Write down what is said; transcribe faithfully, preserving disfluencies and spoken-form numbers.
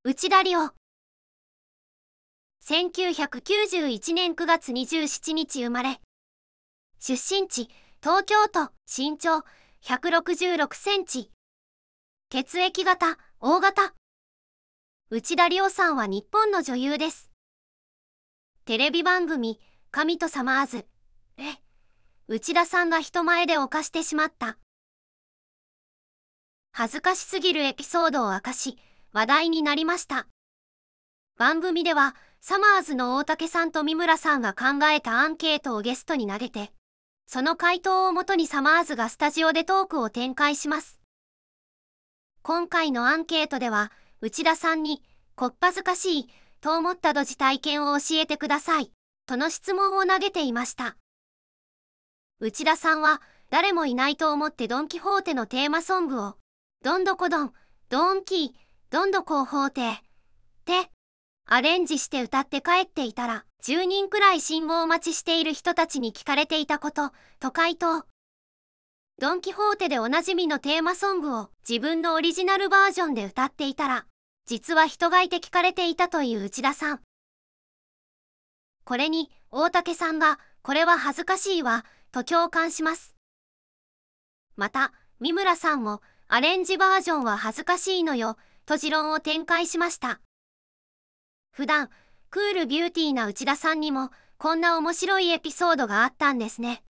内田理央。せんきゅうひゃくきゅうじゅういちねんくがつにじゅうしちにち生まれ。出身地、東京都、身長、ひゃくろくじゅうろくセンチ。血液型、O 型。内田理央さんは日本の女優です。テレビ番組、神とサマーズ。え、内田さんが人前で犯してしまった。恥ずかしすぎるエピソードを明かし、話題になりました。番組では、サマーズの大竹さんと三村さんが考えたアンケートをゲストに投げて、その回答をもとにサマーズがスタジオでトークを展開します。今回のアンケートでは、内田さんに、こっぱずかしい、と思ったドジ体験を教えてください、との質問を投げていました。内田さんは、誰もいないと思ってドン・キホーテのテーマソングを、どんどこどん、ドンキー、どんどこ法廷、って、アレンジして歌って帰っていたら、じゅうにんくらい信号待ちしている人たちに聞かれていたこと、と回答。ドン・キホーテでおなじみのテーマソングを自分のオリジナルバージョンで歌っていたら、実は人がいて聞かれていたという内田さん。これに、大竹さんが、これは恥ずかしいわ、と共感します。また、三村さんも、アレンジバージョンは恥ずかしいのよ、と持論を展開しました。普段、クールビューティーな内田さんにも、こんな面白いエピソードがあったんですね。